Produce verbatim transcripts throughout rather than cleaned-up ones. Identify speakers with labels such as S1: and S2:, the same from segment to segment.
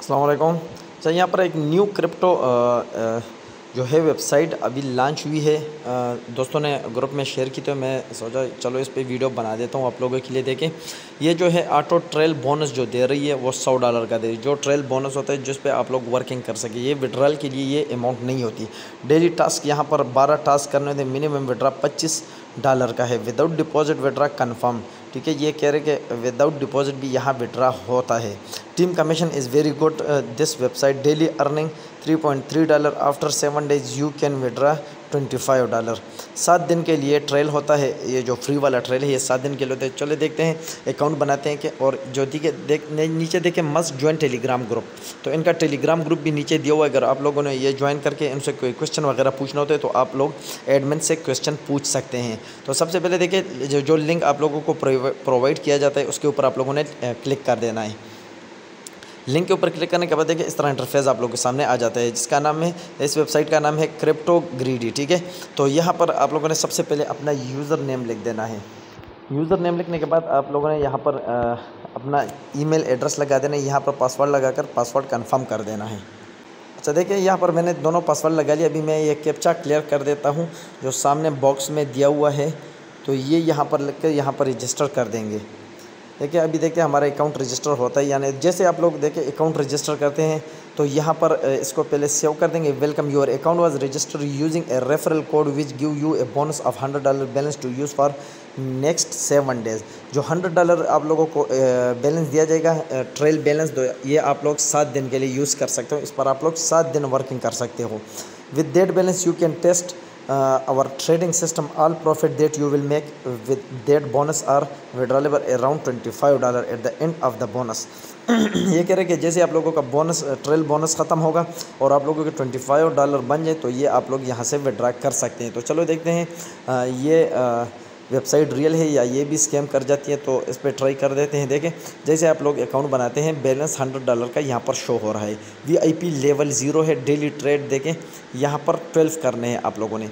S1: अस्सलाम वालेकुम। अच्छा, यहाँ पर एक न्यू क्रिप्टो जो है वेबसाइट अभी लॉन्च हुई है। अ, दोस्तों ने ग्रुप में शेयर की तो मैं सोचा चलो इस पे वीडियो बना देता हूँ आप लोगों के लिए। देखें, ये जो है ऑटो ट्रेल बोनस जो दे रही है वो सौ डॉलर का दे रही है। जो ट्रेल बोनस होता है जिस पे आप लोग वर्किंग कर सके, ये विड्रॉल के लिए ये अमाउंट नहीं होती। डेली टास्क यहाँ पर बारह टास्क करने होते, मिनिमम विड्रा पच्चीस डॉलर का है। Without deposit withdraw confirm. ठीक है, ये कह रहे कि विदाउट डिपॉजिट भी यहाँ विड्रा होता है। Team commission is very good this website. Daily earning three point three dollar. After seven days you can withdraw twenty five dollar. सात दिन के लिए ट्रेल होता है। ये जो फ्री वाला ट्रेल है ये सात दिन के लिए होता है। चलो देखते हैं, अकाउंट बनाते हैं कि और जो दी के देख नीचे देखें मस्ट ज्वाइन टेलीग्राम ग्रुप, तो इनका टेलीग्राम ग्रुप भी नीचे दिया हुआ है। अगर आप लोगों ने ये ज्वाइन करके इनसे कोई क्वेश्चन वगैरह पूछना होता है तो आप लोग एडमिन से क्वेश्चन पूछ सकते हैं। तो सबसे पहले देखिए, जो जो लिंक आप लोगों को प्रोवाइड किया जाता है उसके ऊपर आप लोगों ने क्लिक कर देना है। लिंक के ऊपर क्लिक करने के बाद देखिए इस तरह इंटरफेस आप लोगों के सामने आ जाता है, जिसका नाम है, इस वेबसाइट का नाम है क्रिप्टो ग्रीडी। ठीक है, तो यहाँ पर आप लोगों ने सबसे पहले अपना यूज़र नेम लिख देना है। यूज़र नेम लिखने के बाद आप लोगों ने यहाँ पर आ, अपना ईमेल एड्रेस लगा देना है। यहाँ पर पासवर्ड लगाकर पासवर्ड कंफर्म कर देना है। अच्छा देखिए, यहाँ पर मैंने दोनों पासवर्ड लगा लिया। अभी मैं ये कैप्चा क्लियर कर देता हूँ जो सामने बॉक्स में दिया हुआ है। तो ये यहाँ पर लिख कर यहाँ पर रजिस्टर कर देंगे। देखिए अभी देखिए हमारा अकाउंट रजिस्टर होता है, यानी जैसे आप लोग देखिए अकाउंट रजिस्टर करते हैं तो यहाँ पर इसको पहले सेव कर देंगे। Welcome your account was registered using a referral code which give you a bonus of hundred dollar balance to use for next seven days. जो हंड्रेड डॉलर आप लोगों को बैलेंस दिया जाएगा, ट्रेल बैलेंस, दो ये आप लोग सात दिन के लिए यूज़ कर सकते हो। इस पर आप लोग सात दिन वर्किंग कर सकते हो। With that balance you can test Uh, our trading system. All profit that you will make with that bonus are withdrawable around twenty-five dollar at the end of the bonus. ये कह रहे कि जैसे आप लोगों का बोनस ट्रेल बोनस ख़त्म होगा और आप लोगों के पच्चीस डॉलर बन जाए तो ये आप लोग यहाँ से विड्रा कर सकते हैं। तो चलो देखते हैं आ, ये आ, वेबसाइट रियल है या ये भी स्कैम कर जाती है, तो इस पर ट्राई कर देते हैं। देखें, जैसे आप लोग अकाउंट बनाते हैं बैलेंस हंड्रेड डॉलर का यहाँ पर शो हो रहा है। वीआईपी लेवल ज़ीरो है। डेली ट्रेड देखें यहाँ पर ट्वेल्व करने हैं आप लोगों ने।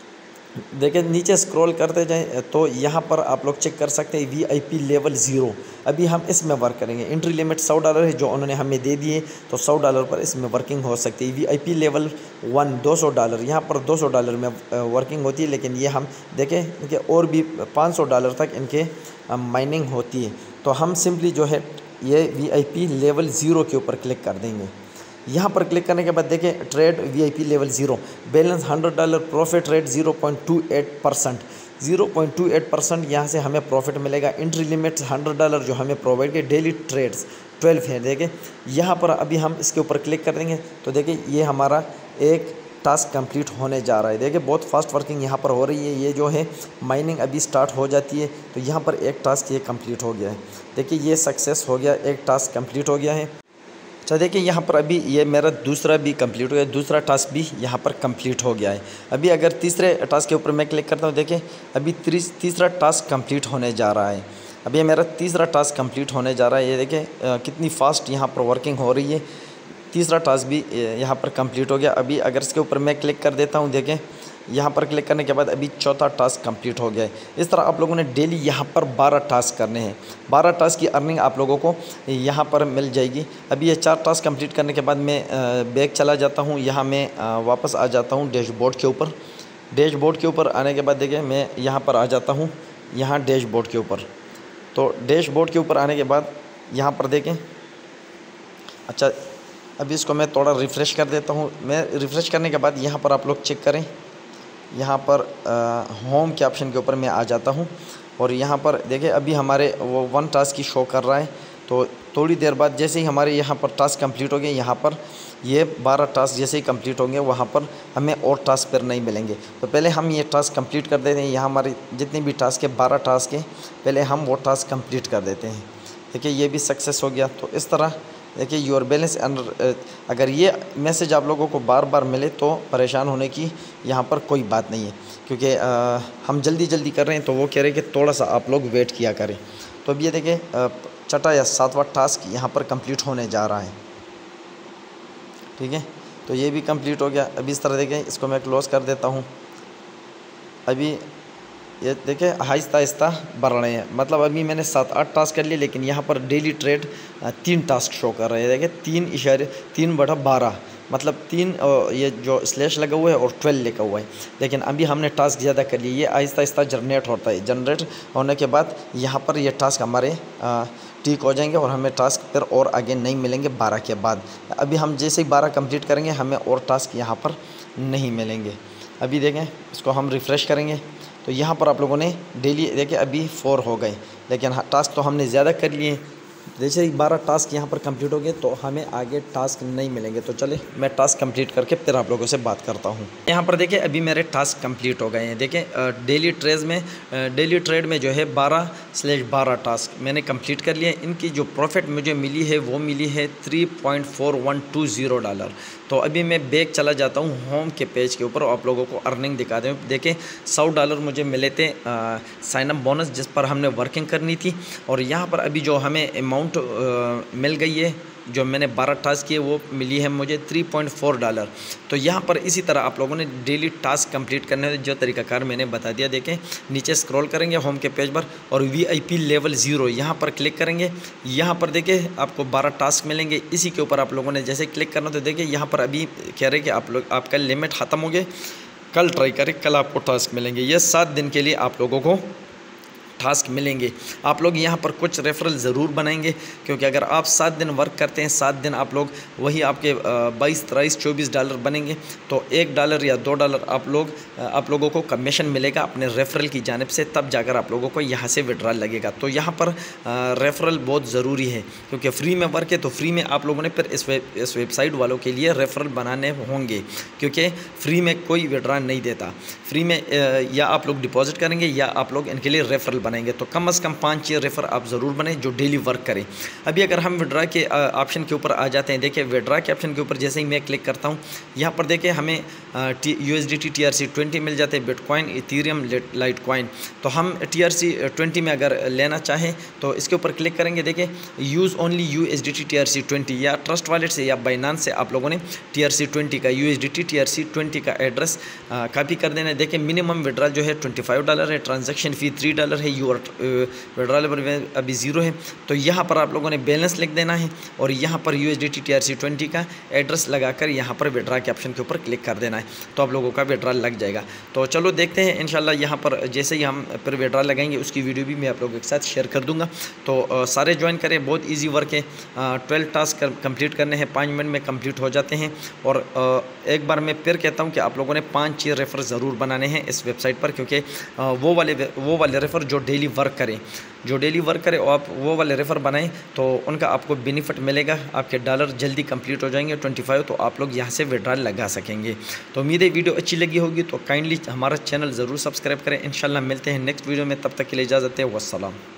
S1: देखें नीचे स्क्रॉल करते जाएं तो यहाँ पर आप लोग चेक कर सकते हैं वीआईपी लेवल ज़ीरो। अभी हम इसमें वर्क करेंगे। एंट्री लिमिट सौ डॉलर है जो उन्होंने हमें दे दिए, तो सौ डॉलर पर इसमें वर्किंग हो सकती है। वीआईपी लेवल वन दो सौ डॉलर, यहाँ पर दो सौ डॉलर में वर्किंग होती है, लेकिन ये हम देखें इनके और भी पाँच सौ डॉलर तक इनके माइनिंग होती है। तो हम सिंपली जो है ये वीआईपी लेवल ज़ीरो के ऊपर क्लिक कर देंगे। यहाँ पर क्लिक करने के बाद देखें trade VIP level zero, balance hundred dollar, profit rate zero point two eight percent. Zero point two eight percent यहाँ से हमें प्रॉफिट मिलेगा। एंट्री लिमिट हंड्रेड डॉलर जो हमें प्रोवाइड किए। डेली ट्रेड्स ट्वेल्व है। देखें यहाँ पर अभी हम इसके ऊपर क्लिक कर देंगे तो देखिए ये हमारा एक टास्क कंप्लीट होने जा रहा है। देखिए बहुत फास्ट वर्किंग यहाँ पर हो रही है। ये जो है माइनिंग अभी स्टार्ट हो जाती है तो यहाँ पर एक टास्क ये कंप्लीट हो गया है। देखिए ये सक्सेस हो गया, एक टास्क कंप्लीट हो गया है। अच्छा देखिए यहाँ पर अभी ये मेरा दूसरा भी कंप्लीट हो गया, दूसरा टास्क भी यहाँ पर कंप्लीट हो गया है। अभी अगर तीसरे टास्क के ऊपर मैं क्लिक करता हूँ, देखिए अभी तीसरा टास्क कंप्लीट होने जा रहा है। अभी मेरा तीसरा टास्क कंप्लीट होने जा रहा है। ये देखिए कितनी फास्ट यहाँ पर वर्किंग हो रही है। तीसरा टास्क भी यहाँ पर कंप्लीट हो गया। अभी अगर इसके ऊपर मैं क्लिक कर देता हूँ, देखें यहाँ पर क्लिक करने के बाद अभी चौथा टास्क कंप्लीट हो गया है। इस तरह आप लोगों ने डेली यहाँ पर बारह टास्क करने हैं। बारह टास्क की अर्निंग आप लोगों को यहाँ पर मिल जाएगी। अभी ये चार टास्क कंप्लीट करने के बाद मैं बैक चला जाता हूँ। यहाँ मैं वापस आ जाता हूँ डैशबोर्ड के ऊपर। डैशबोर्ड के ऊपर आने के बाद देखिए मैं यहाँ पर आ जाता हूँ, यहाँ डैशबोर्ड के ऊपर। तो डैशबोर्ड के ऊपर आने के बाद यहाँ पर देखें, अच्छा अभी इसको मैं थोड़ा रिफ़्रेश कर देता हूँ। मैं रिफ़्रेश करने के बाद यहाँ पर आप लोग चेक करें, यहाँ पर आ, होम के ऑप्शन के ऊपर मैं आ जाता हूँ और यहाँ पर देखें अभी हमारे वो वन टास्क की शो कर रहा है। तो थोड़ी देर बाद जैसे ही हमारे यहाँ पर टास्क कंप्लीट हो गए, यहाँ पर ये बारह टास्क जैसे ही कंप्लीट होंगे वहाँ पर हमें और टास्क पर नहीं मिलेंगे। तो पहले हम ये टास्क कंप्लीट कर देते हैं। यहाँ हमारे जितने भी टास्क है बारह टास्क है, पहले हम वो टास्क कंप्लीट कर देते हैं। देखिए ये भी सक्सेस हो गया। तो इस तरह देखिए योर बैलेंस अंडर, अगर ये मैसेज आप लोगों को बार बार मिले तो परेशान होने की यहाँ पर कोई बात नहीं है, क्योंकि आ, हम जल्दी जल्दी कर रहे हैं तो वो कह रहे हैं कि थोड़ा सा आप लोग वेट किया करें। तो अब ये देखिए छठा या सातवां टास्क यहाँ पर कंप्लीट होने जा रहा है। ठीक है, तो ये भी कंप्लीट हो गया। अभी इस तरह देखें, इसको मैं क्लोज़ कर देता हूँ। अभी ये देखिए आहिस्ता आहिस्ता बढ़ रहे हैं। मतलब अभी मैंने सात आठ टास्क कर लिए, लेकिन यहाँ पर डेली ट्रेड तीन टास्क शो कर रहे हैं। देखिए तीन इशारे तीन बटा बारह, मतलब तीन ये जो स्लैश लगा हुआ है और ट्वेल्व लिखा हुआ है। लेकिन अभी हमने टास्क ज़्यादा कर लिए। ये आहिस्ता आहिस्ता जनरेट होता है। जनरेट होने के बाद यहाँ पर ये टास्क हमारे ठीक हो जाएंगे और हमें टास्क फिर और आगे नहीं मिलेंगे बारह के बाद। अभी हम जैसे ही बारह कंप्लीट करेंगे हमें और टास्क यहाँ पर नहीं मिलेंगे। अभी देखें, इसको हम रिफ़्रेश करेंगे तो यहाँ पर आप लोगों ने डेली देखिए अभी फोर हो गए, लेकिन टास्क तो हमने ज़्यादा कर लिए। जैसे ही बारह टास्क यहाँ पर कंप्लीट हो गए तो हमें आगे टास्क नहीं मिलेंगे। तो चले मैं टास्क कंप्लीट करके फिर आप लोगों से बात करता हूँ। यहाँ पर देखिए अभी मेरे टास्क कंप्लीट हो गए हैं। देखिए डेली ट्रेड में डेली ट्रेड में जो है बारह स्लेश बारह टास्क मैंने कंप्लीट कर लिए। इनकी जो प्रॉफिट मुझे मिली है वो मिली है three point four one two zero dollar. तो अभी मैं बैक चला जाता हूँ होम के पेज के ऊपर और आप लोगों को अर्निंग दिखाते हैं। देखें सौ डॉलर मुझे मिले थे साइन अप बोनस जिस पर हमने वर्किंग करनी थी, और यहाँ पर अभी जो हमें अमाउंट मिल गई है जो मैंने बारह टास्क किए वो मिली है मुझे थ्री पॉइंट फोर डॉलर। तो यहाँ पर इसी तरह आप लोगों ने डेली टास्क कंप्लीट करने हैं जो तरीकाकार मैंने बता दिया। देखें नीचे स्क्रॉल करेंगे होम के पेज पर और वीआईपी लेवल ज़ीरो यहाँ पर क्लिक करेंगे। यहाँ पर देखिए आपको बारह टास्क मिलेंगे। इसी के ऊपर आप लोगों ने जैसे क्लिक करना तो देखिए यहाँ पर अभी कह रहे कि आप लोग आपका लिमिट ख़त्म हो गया, कल ट्राई करें, कल आपको टास्क मिलेंगे। ये सात दिन के लिए आप लोगों को टास्क मिलेंगे। आप लोग यहाँ पर कुछ रेफरल ज़रूर बनाएंगे, क्योंकि अगर आप सात दिन वर्क करते हैं, सात दिन आप लोग वही आपके बाईस तेईस चौबीस डॉलर बनेंगे। तो एक डॉलर या दो डॉलर आप लोग आप लोगों को कमीशन मिलेगा अपने रेफरल की जानिब से, तब जाकर आप लोगों को यहाँ से विड्रॉल लगेगा। तो यहाँ पर रेफरल बहुत ज़रूरी है, क्योंकि फ्री में वर्क है तो फ्री में आप लोगों ने फिर इस वेब इस वेबसाइट वालों के लिए रेफरल बनाने होंगे, क्योंकि फ्री में कोई विड्रॉल नहीं देता। फ्री में या आप लोग डिपॉजिट करेंगे या आप लोग इनके लिए रेफरल बनाएंगे। तो कम से कम पाँच छः रेफर आप ज़रूर बने जो डेली वर्क करें। अभी अगर हम विड्रा के ऑप्शन के ऊपर आ जाते हैं, देखिए विड्रा के ऑप्शन के ऊपर जैसे ही मैं क्लिक करता हूँ यहाँ पर देखिए हमें यूएसडीटी टीआरसी ट्वेंटी मिल जाते हैं, बिटकॉइन, इथेरियम, लाइट कॉइन। तो हम टीआरसी ट्वेंटी में अगर लेना चाहें तो इसके ऊपर क्लिक करेंगे। देखिए use only USDT TRC twenty, या ट्रस्ट वॉलेट से या बाइनांस से आप लोगों ने टीआरसी ट्वेंटी का यूएसडीटी टीआरसी ट्वेंटी का एड्रेस कॉपी कर देना है। देखिए मिनिमम विड्रॉल जो है ट्वेंटी फाइव डॉलर है, ट्रांजैक्शन फ़ी थ्री डॉलर है, यू विड्रॉलेबल अभी ज़ीरो है। तो यहाँ पर आप लोगों ने बैलेंस लिख देना है और यहाँ पर यूएसडीटी टीआरसी ट्वेंटी का एड्रेस लगाकर यहाँ पर विड्रॉ के ऑप्शन के ऊपर क्लिक कर देना है, तो आप लोगों का विड्रॉल लग जाएगा। तो चलो देखते हैं इंशाल्लाह यहाँ पर जैसे ही हम फिर विड्रॉल लगाएंगे उसकी वीडियो भी मैं आप लोगों के साथ शेयर कर दूँगा। तो आ, सारे ज्वाइन करें, बहुत ईजी वर्क है। ट्वेल्व टास्क कंप्लीट करने हैं, पाँच मिनट में कंप्लीट हो जाते हैं। और आ, एक बार मैं फिर कहता हूँ कि आप लोगों ने पाँच छः रेफर ज़रूर बनाने हैं इस वेबसाइट पर, क्योंकि वो वाले वो वाले रेफर जो डेली वर्क करें जो डेली वर्क करे और आप वो वाले रेफ़र बनाएं तो उनका आपको बेनिफिट मिलेगा। आपके डॉलर जल्दी कंप्लीट हो जाएंगे ट्वेंटी फाइव, तो आप लोग यहाँ से विड्रॉल लगा सकेंगे। तो उम्मीद है वीडियो अच्छी लगी होगी, तो काइंडली हमारा चैनल ज़रूर सब्सक्राइब करें। इंशाल्लाह मिलते हैं नेक्स्ट वीडियो में, तब तक के लिए इजाज़त है, वस्सलाम।